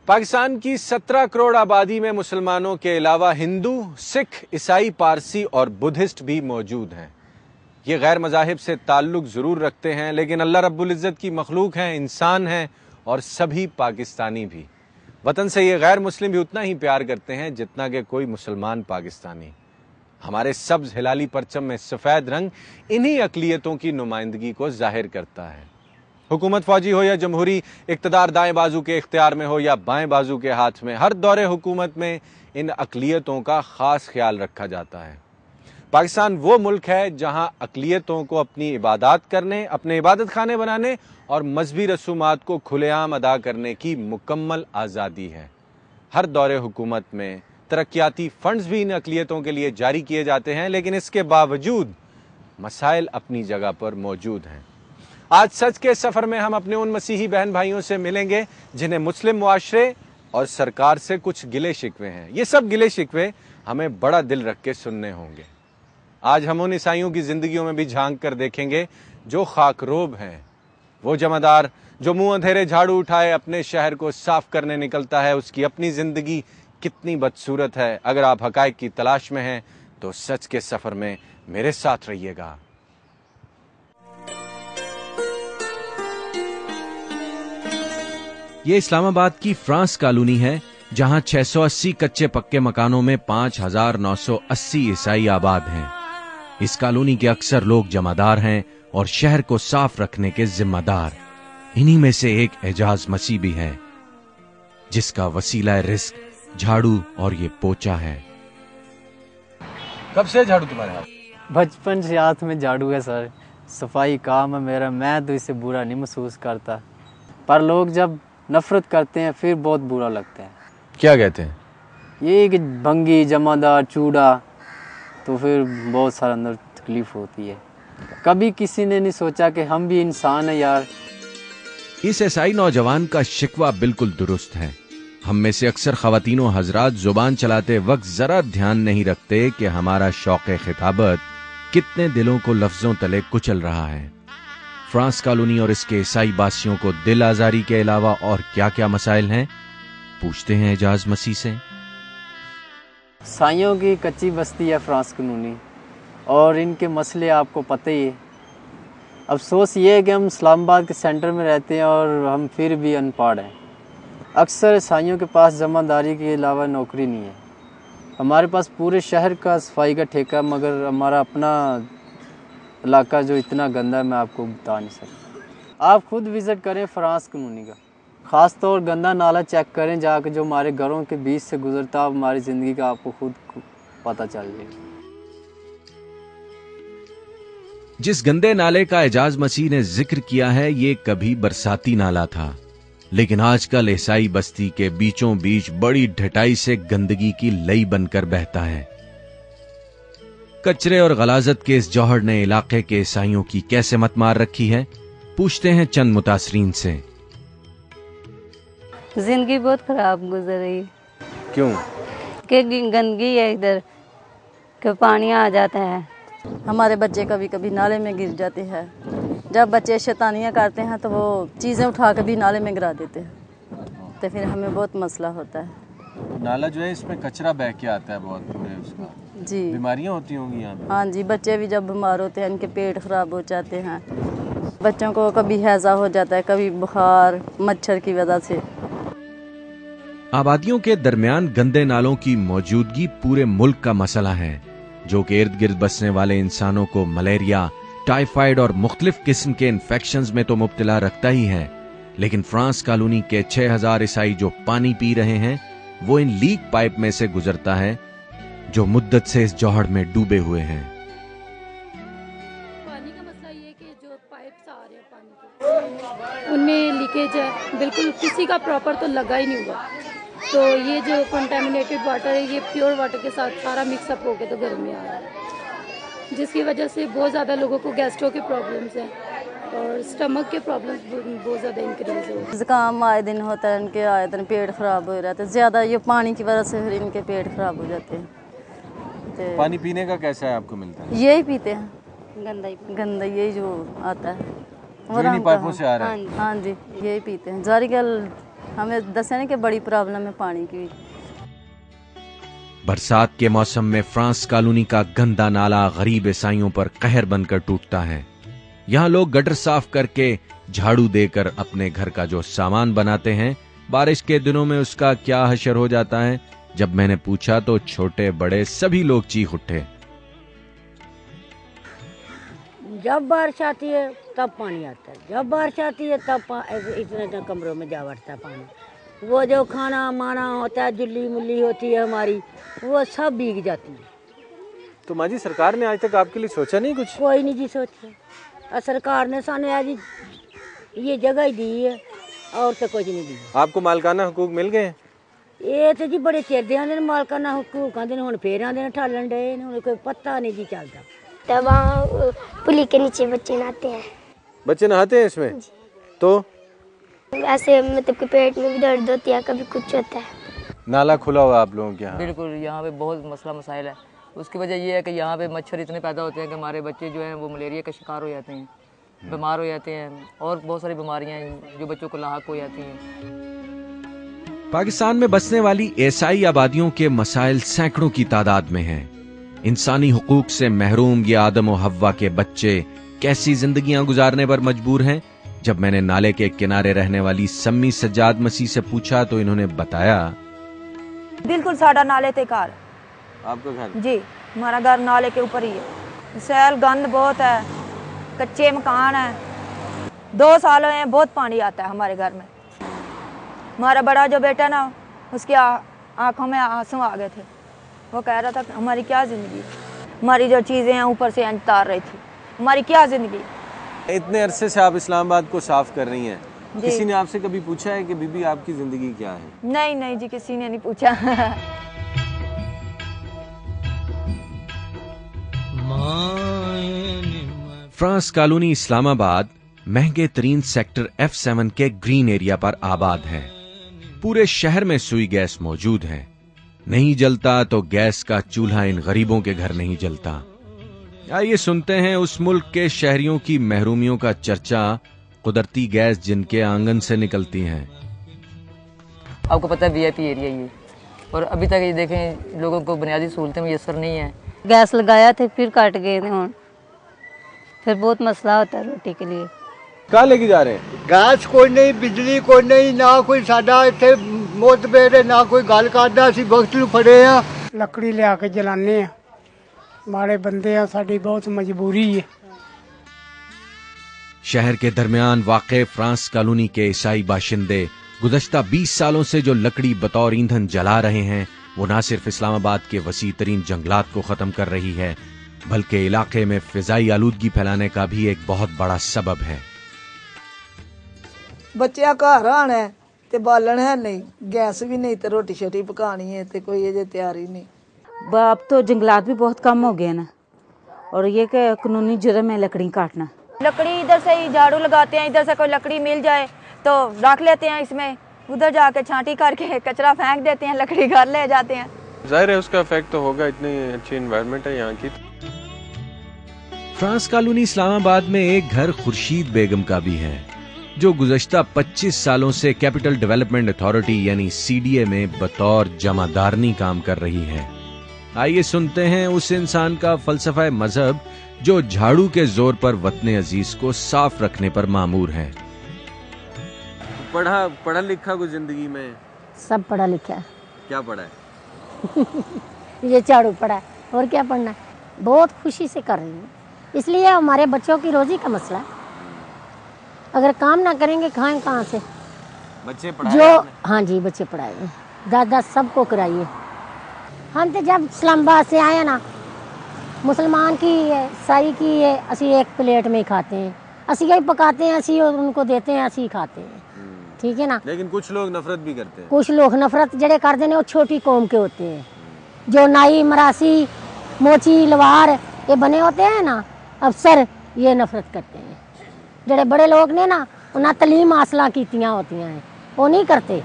پاکستان کی 17 کروڑ آبادی میں مسلمانوں کے علاوہ ہندو، سکھ، عیسائی، پارسی اور بدھسٹ بھی موجود ہیں۔ یہ غیر مذاہب سے تعلق ضرور رکھتے ہیں، لیکن اللہ رب العزت کی مخلوق ہیں، انسان ہیں اور سبھی پاکستانی بھی۔ وطن سے یہ غیر مسلم بھی اتنا ہی پیار کرتے ہیں جتنا کہ کوئی مسلمان پاکستانی۔ ہمارے سبز ہلالی پرچم میں سفید رنگ انہی اقلیتوں کی نمائندگی کو ظاہر کرتا ہے۔ حکومت فوجی ہو یا جمہوری، اقتدار دائیں بازو کے اختیار میں ہو یا بائیں بازو کے ہاتھ میں، ہر دور حکومت میں ان اقلیتوں کا خاص خیال رکھا جاتا ہے۔ پاکستان وہ ملک ہے جہاں اقلیتوں کو اپنی عبادات کرنے، اپنے عبادت خانے بنانے اور مذہبی رسومات کو کھلے عام ادا کرنے کی مکمل آزادی ہے۔ ہر دور حکومت میں ترقیاتی فنڈز بھی ان اقلیتوں کے لیے جاری کیے جاتے ہیں، لیکن اس کے باوجود مسائل اپنی جگہ پر موجود ہیں۔ آج سچ کے سفر میں ہم اپنے ان مسیحی بہن بھائیوں سے ملیں گے جنہیں مسلم معاشرے اور سرکار سے کچھ گلے شکوے ہیں۔ یہ سب گلے شکوے ہمیں بڑا دل رکھ کے سننے ہوں گے۔ آج ہم ان عیسائیوں کی زندگیوں میں بھی جھانک کر دیکھیں گے جو خاکروب ہیں، وہ جمعدار جو منہ اندھیرے جھاڑو اٹھائے اپنے شہر کو صاف کرنے نکلتا ہے، اس کی اپنی زندگی کتنی بدصورت ہے۔ اگر آپ حقائق کی تلاش میں ہیں تو سچ کے سفر میں میرے ساتھ رہیے گا۔ یہ اسلام آباد کی فرانس کالونی ہے، جہاں 680 کچے پکے مکانوں میں 5980 عیسائی آباد ہیں۔ اس کالونی کے اکثر لوگ جمعدار ہیں اور شہر کو صاف رکھنے کے ذمہ دار۔ انہی میں سے ایک اعجاز مسیح بھی ہے، جس کا وسیلہ رزق جھاڑو اور یہ پوچا ہے۔ کب سے جھاڑو تمہارے ہاتھ؟ بچپن سے ہاتھ میں جھاڑو ہے سر، صفائی کام ہے میرا، میں تو اسے برا نہیں محسوس کرتا، پر لوگ جب نفرت کرتے ہیں پھر بہت برا لگتا ہے۔ کیا کہتے ہیں؟ یہ کہ بھنگی، جمعدار، چوڑا، تو پھر بہت سارا اندر تکلیف ہوتی ہے۔ کبھی کسی نے نہیں سوچا کہ ہم بھی انسان ہیں یار۔ اس عیسائی نوجوان کا شکوہ بالکل درست ہے۔ ہم میں سے اکثر خواتین و حضرات زبان چلاتے وقت ذرا دھیان نہیں رکھتے کہ ہمارا شوق خطابت کتنے دلوں کو لفظوں تلے کچل رہا ہے۔ فرانس کالونی اور اس کے عیسائی باسیوں کو دل آزاری کے علاوہ اور کیا کیا مسائل ہیں، پوچھتے ہیں اعجاز مسیح سے۔ عیسائیوں کی کچی بستی ہے فرانس کالونی، اور ان کے مسئلے آپ کو پتہ ہی ہے۔ افسوس یہ ہے کہ ہم اسلام آباد کے سینٹر میں رہتے ہیں اور ہم پھر بھی ان پڑھ ہیں۔ اکثر عیسائیوں کے پاس جمع داری کے علاوہ نوکری نہیں ہے۔ ہمارے پاس پورے شہر کا صفائی کا ٹھیکہ، مگر ہمارا اپنا علاقہ جو اتنا گندا ہے میں آپ کو بتا نہیں سکتا۔ آپ خود وزٹ کریں فرانس کالونی کا، خاص طور گندا نالا چیک کریں جا کے، جو ہمارے گھروں کے بیچ سے گزرتا، ہماری زندگی کا آپ کو خود پتہ چل جائے گا۔ جس گندے نالے کا اعجاز مسیح نے ذکر کیا ہے، یہ کبھی برساتی نالا تھا، لیکن آج کل عیسائی بستی کے بیچوں بیچ بڑی ڈھٹائی سے گندگی کی لئی بن کر بہتا ہے۔ کچرے اور غلاظت کے اس جوہر نے علاقے کے عیسائیوں کی کیسے مت مار رکھی ہے، پوچھتے ہیں چند متاثرین سے۔ زندگی بہت خراب گزر رہی ہے۔ کیوں؟ کہ گندگی ہے ادھر، کہ پانی آ جاتا ہے۔ ہمارے بچے کبھی کبھی نالے میں گر جاتے ہیں۔ جب بچے شیطانیاں کرتے ہیں تو وہ چیزیں اٹھا کے بھی نالے میں گرا دیتے ہیں، تو پھر ہمیں بہت مسئلہ ہوتا ہے۔ نالا جو ہے اس میں کچرا بہہ کے آتا ہے بہت پورے، اس کا جی بیماریاں ہوتی ہوں گی یہاں پہ۔ ہاں جی، بچے بھی جب بیمار ہوتے ہیں ان کے پیٹ خراب ہو جاتے ہیں، بچوں کو کبھی ہیضہ ہو جاتا ہے، کبھی بخار، مچھر کی وجہ سے۔ آبادیوں کے درمیان گندے نالوں کی موجودگی پورے ملک کا مسئلہ ہے، جو کہ ارد گرد بسنے والے انسانوں کو ملیریا، ٹائیفائیڈ اور مختلف قسم کے انفیکشنز میں تو مبتلا رکھتا ہی ہے، لیکن فرانس کالونی کے 6000 عیسائی جو پانی پی رہے ہیں وہ ان لیک پائپ میں سے گزرتا ہے جو مدت سے اس جوہر میں ڈوبے ہوئے ہیں۔ پانی کا مسئلہ یہ ہے کہ جو پائپس آ رہے ہیں پانی کے، ان میں لیکیج ہے، بالکل کسی کا پراپر تو لگا ہی نہیں ہوا، تو یہ جو کنٹامینیٹڈ واٹر ہے یہ پیور واٹر کے ساتھ سارا مکس اپ ہو کے تو گھر میں آ رہا ہے، جس کی وجہ سے بہت زیادہ لوگوں کو گیسٹرو کے پرابلمس ہیں اور اسٹمک کے پرابلمس بہت زیادہ انکریز ہو۔ زکام آئے دن ہوتا ہے، ان کے آئے دن پیٹ خراب ہو رہا ہے، زیادہ یہ پانی کی وجہ سے پھر ان کے پیٹ خراب ہو جاتے ہیں۔ پانی پینے کا کیسا ہے آپ کو ملتا ہے؟ یہی پیتے ہیں، گندا یہی جو آتا ہے، جو انہی پائپوں سے آ رہا ہے۔ ہاں جی یہی پیتے ہیں۔ جاری گل हमें दसें कि बड़ी प्रॉब्लम है पानी की। बरसात के मौसम में फ्रांस कॉलोनी का गंदा नाला गरीब ईसाइयों पर कहर बनकर टूटता है। यहाँ लोग गटर साफ करके झाड़ू देकर अपने घर का जो सामान बनाते हैं, बारिश के दिनों में उसका क्या हशर हो जाता है। जब मैंने पूछा तो छोटे बड़े सभी लोग चीख उठे। जब बारिश आती है तब पानी आता है, जब बारिश आती है तब इतने कमरों में जा बैठता है पानी। वो जो खाना माना होता है, जुल्ली मुल्ली होती है हमारी, वो सब भीग जाती है। तो माँ जी, सरकार ने आज तक आपके लिए सोचा नहीं कुछ? कोई नहीं जी सोचा। और सरकार ने साने आज ये जगह ही दी है और तो कुछ नहीं दी। आपको मालकाना हुकूक मिल गए? ये तो जी बड़े चिर दे आंदे मालकाना हुकूक आंदे, हुण फेर आंदे ठालन डे, हुण कोई पता नहीं जी चलता। तब वहाँ पुली के नीचे बच्चे नहाते हैं। बच्चे नहाते हैं इसमें? तो ऐसे मतलब कि पेट में भी दर्द होती है, कभी कुछ होता है। नाला खुला हुआ आप लोगों के यहाँ? बिल्कुल, यहाँ पे बहुत मसला मसाइल है। उसकी वजह ये है कि यहाँ पे मच्छर इतने पैदा होते हैं कि हमारे बच्चे जो हैं वो मलेरिया का शिकार हो जाते हैं, बीमार हो जाते हैं, और बहुत सारी बीमारियाँ हैं जो बच्चों को लाहक हो जाती हैं। पाकिस्तान में बसने वाली ईसाई आबादियों के मसाइल सैकड़ों की तादाद में हैं। इंसानी हुकूक से महरूम ये आदम और हव्वा के बच्चे कैसी जिंदगियां गुजारने पर मजबूर हैं। जब मैंने नाले के किनारे रहने वाली सम्मी सज्जाद मसीह से पूछा तो इन्होंने बताया, बिल्कुल साडा नाले ते घर। आपका घर? जी, हमारा घर नाले के ऊपर ही है। सैल गंद बहुत है, कच्चे मकान है। 2 साल हुए हैं, बहुत पानी आता है हमारे घर में। हमारा बड़ा जो बेटा ना, उसकी आंखों में आंसू आ गए थे। वो कह रहा था कि हमारी क्या जिंदगी, हमारी जो चीजें हैं ऊपर से तार रही थी, हमारी क्या जिंदगी। इतने अरसे से आप इस्लामाबाद को साफ कर रही हैं, किसी ने आपसे कभी पूछा है कि बीबी आपकी जिंदगी क्या है? नहीं नहीं जी, किसी ने नहीं पूछा। फ्रांस कॉलोनी इस्लामाबाद महंगे तरीन सेक्टर F7 के ग्रीन एरिया पर आबाद है। पूरे शहर में सुई गैस मौजूद है। नहीं जलता तो गैस का चूल्हा इन गरीबों के घर नहीं जलता। आइए सुनते हैं उस मुल्क के शहरियों की महरूमियों का चर्चा, कुदरती गैस जिनके आंगन से निकलती हैं। आपको पता है VIP एरिया ये, और अभी तक ये देखें लोगों को बुनियादी सहूलतें मुयसर नहीं है। गैस लगाया थे, फिर काट गए थे, हुण फिर बहुत मसला होता है रोटी के लिए। कहाँ लेके जा रहे हैं? गैस कोई नहीं, बिजली कोई नहीं, ना कोई साडा इत्थे मोतबेर है, ना कोई गल करदा। असीं वक्त नूं फड़े आ, लकड़ी लिया के जलाने आ। माड़े बंदे आ, साडी बहुत मजबूरी है। शहर के दरमियान वाक़े फ्रांस कॉलोनी के ईसाई बाशिंदे गुज़श्ता 20 सालों से जो लकड़ी बतौर ईंधन जला रहे हैं, वो न सिर्फ इस्लामाबाद के वसी तरीन जंगलात को खत्म कर रही है, बल्कि इलाके में फिजाई आलूदगी फैलाने का भी एक बहुत बड़ा सबब है। बच्चे घर आना है ते बालन है नहीं, गैस भी नहीं, तो रोटी शोटी पकानी है तो कोई ये तैयारी नहीं। अब तो जंगलात भी बहुत कम हो गए ना, और ये कि कानूनी जुर्म है लकड़ी काटना। लकड़ी इधर से ही झाड़ू लगाते हैं, इधर से कोई लकड़ी मिल जाए तो रख लेते हैं इसमें, उधर जाके छांटी करके कचरा फेंक देते हैं, लकड़ी घर ले जाते हैं। जाहिर है उसका इफेक्ट तो होगा, इतनी अच्छी एनवायरनमेंट है यहाँ की। फ्रांस कॉलोनी इस्लामाबाद में एक घर खुर्शीद बेगम का भी है, जो गुज़श्ता 25 सालों से कैपिटल डेवलपमेंट अथॉरिटी यानी CDA में बतौर जमादारनी काम कर रही है। आइए सुनते हैं उस इंसान का फलसफा मजहब जो झाड़ू के जोर पर वतन अजीज को साफ रखने पर मामूर है। पढ़ा लिखा कुछ जिंदगी में? सब पढ़ा लिखा है। क्या पढ़ा है? ये झाड़ू पढ़ा है, और क्या पढ़ना है। बहुत खुशी से कर रही हूँ, इसलिए हमारे बच्चों की रोजी का मसला है। अगर काम ना करेंगे खाएं कहाँ से? बच्चे पढ़ाए जो हाँ जी, बच्चे पढ़ाए, दादा सबको कराइए। हम तो जब इस्लामाबाद से आए ना, मुसलमान की ईसाई की असी एक प्लेट में ही खाते हैं, असी यही पकाते हैं, असी उनको देते हैं, असी खाते हैं, ठीक है ना। लेकिन कुछ लोग नफरत भी करते हैं। कुछ लोग नफरत जड़े करते हैं वो छोटी कौम के होते हैं, जो नाई मरासी मोची लवार ये बने होते हैं ना अफसर, ये नफरत करते हैं। जड़े बड़े लोग ने ना उन्हें तलीम हासिल कीतियां होती हैं, वो नहीं करते।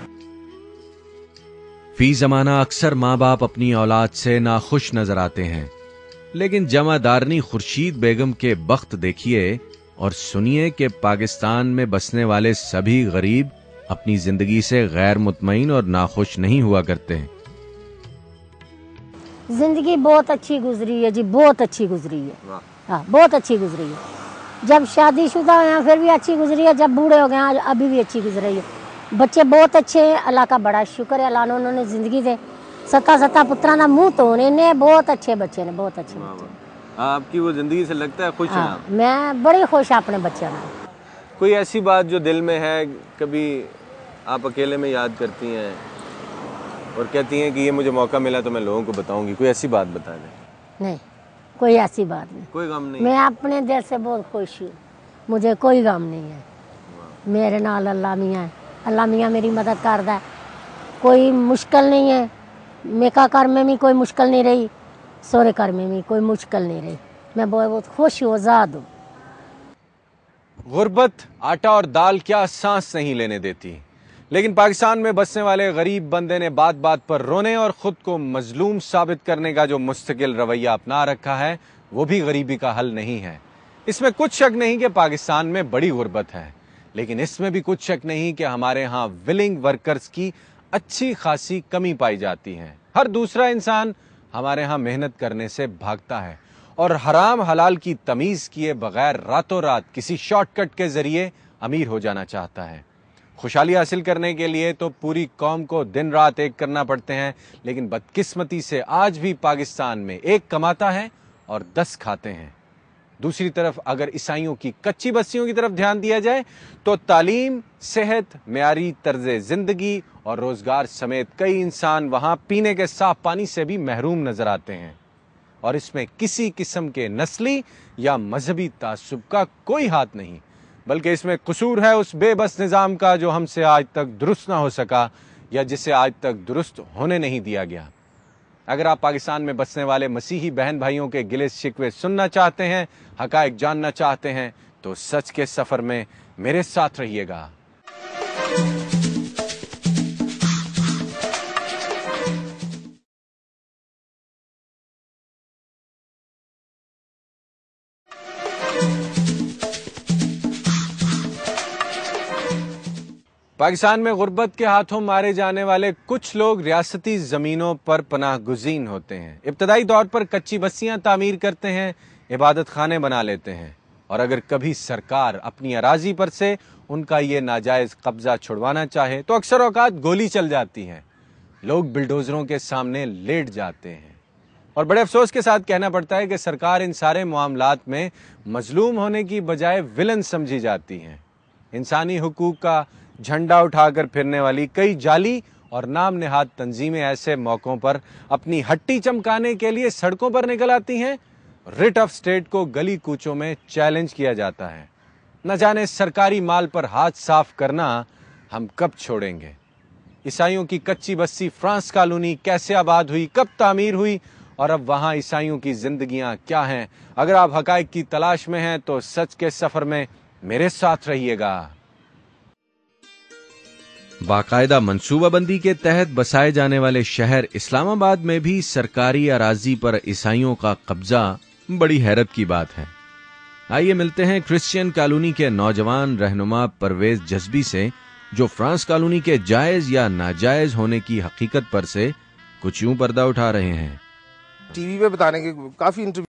फी जमाना अक्सर माँ बाप अपनी औलाद से नाखुश नजर आते हैं, लेकिन जमादारनी खुर्शीद बेगम के बख्त देखिए और सुनिए कि पाकिस्तान में बसने वाले सभी गरीब अपनी जिंदगी से गैर मुतमईन और नाखुश नहीं हुआ करते। जिंदगी बहुत अच्छी गुजरी है जी, बहुत अच्छी गुजरी है। हाँ, बहुत अच्छी गुजरी है। जब शादीशुदा हैं फिर भी अच्छी गुजरी है, जब बूढ़े हो गए अभी भी अच्छी गुजरी है। बच्चे बहुत अच्छे हैं, अल्लाह का बड़ा शुक्र है, अल्लाह ने उन्होंने जिंदगी दे सत्ता पुत्रा ना मुंह तो ने बहुत अच्छे बच्चे ने, बहुत अच्छे बच्चे। आपकी वो जिंदगी से लगता है खुश हैं? मैं बड़ी खुश अपने बच्चों में। कोई ऐसी बात जो दिल में है, कभी आप अकेले में याद करती हैं और कहती हैं कि ये मुझे मौका मिला तो मैं लोगों को बताऊंगी, कोई ऐसी बात बता दें? नहीं, कोई ऐसी बात नहीं, कोई गम नहीं। मैं अपने दिल से बहुत खुश हूँ, मुझे कोई गम नहीं है। मेरे नाल अल्लाह मियाँ है, अल्लाह मियाँ मेरी मदद करता है, कोई मुश्किल नहीं है। मेका घर में भी कोई मुश्किल नहीं रही, सोरे घर में भी कोई मुश्किल नहीं रही। मैं बहुत खुश हूँ, आज़ाद हूँ। गुर्बत आटा और दाल क्या सांस नहीं लेने देती, लेकिन पाकिस्तान में बसने वाले गरीब बंदे ने बात बात पर रोने और खुद को मजलूम साबित करने का जो मुस्तकिल रवैया अपना रखा है, वो भी गरीबी का हल नहीं है। इसमें कुछ शक नहीं कि पाकिस्तान में बड़ी गुर्बत है, लेकिन इसमें भी कुछ शक नहीं कि हमारे यहाँ विलिंग वर्कर्स की अच्छी खासी कमी पाई जाती है। हर दूसरा इंसान हमारे यहाँ मेहनत करने से भागता है और हराम हलाल की तमीज किए बगैर रातों रात किसी शॉर्टकट के जरिए अमीर हो जाना चाहता है। खुशहाली हासिल करने के लिए तो पूरी कौम को दिन रात एक करना पड़ते हैं, लेकिन बदकिस्मती से आज भी पाकिस्तान में एक कमाता है और 10 खाते हैं। दूसरी तरफ अगर ईसाइयों की कच्ची बस्तियों की तरफ ध्यान दिया जाए तो तालीम, सेहत, मेयारी तर्ज जिंदगी और रोजगार समेत कई इंसान वहां पीने के साफ पानी से भी महरूम नजर आते हैं। और इसमें किसी किस्म के नस्ली या मजहबी तासुब का कोई हाथ नहीं, बल्कि इसमें कसूर है उस बेबस निज़ाम का जो हमसे आज तक दुरुस्त ना हो सका या जिसे आज तक दुरुस्त होने नहीं दिया गया। अगर आप पाकिस्तान में बसने वाले मसीही बहन भाइयों के गिले शिकवे सुनना चाहते हैं, हकायक जानना चाहते हैं, तो सच के सफर में मेरे साथ रहिएगा। पाकिस्तान में गुर्बत के हाथों मारे जाने वाले कुछ लोग रियासती ज़मीनों पर पनाह गुज़ीन होते हैं। इब्तदाई तौर पर कच्ची बस्तियां तामीर करते हैं, इबादत खाने बना लेते हैं, और अगर कभी सरकार अपनी अराजी पर से उनका ये नाजायज़ कब्ज़ा छुड़वाना चाहे तो अक्सर औकात गोली चल जाती है, लोग बिल्डोज़रों के सामने लेट जाते हैं। और बड़े अफसोस के साथ कहना पड़ता है कि सरकार इन सारे मामलात में मजलूम होने की बजाय विलन समझी जाती है। इंसानी हुकूक का झंडा उठाकर फिरने वाली कई जाली और नाम निहाद तंजीमें ऐसे मौकों पर अपनी हट्टी चमकाने के लिए सड़कों पर निकल आती हैं। रिट ऑफ स्टेट को गली कूचों में चैलेंज किया जाता है। न जाने सरकारी माल पर हाथ साफ करना हम कब छोड़ेंगे। ईसाइयों की कच्ची बस्ती फ्रांस कॉलोनी कैसे आबाद हुई, कब तामीर हुई, और अब वहां ईसाइयों की जिंदगियां क्या हैं? अगर आप हकायक की तलाश में हैं तो सच के सफर में मेरे साथ रहिएगा। बाकायदा मंसूबाबंदी के तहत बसाए जाने वाले शहर इस्लामाबाद में भी सरकारी अराजी पर ईसाइयों का कब्जा बड़ी हैरत की बात है। आइए मिलते हैं क्रिश्चियन कॉलोनी के नौजवान रहनुमा परवेज जज्बी से, जो फ्रांस कॉलोनी के जायज या नाजायज होने की हकीकत पर से कुछ यूं पर्दा उठा रहे हैं। टीवी पे बताने के काफी इंटरव्यू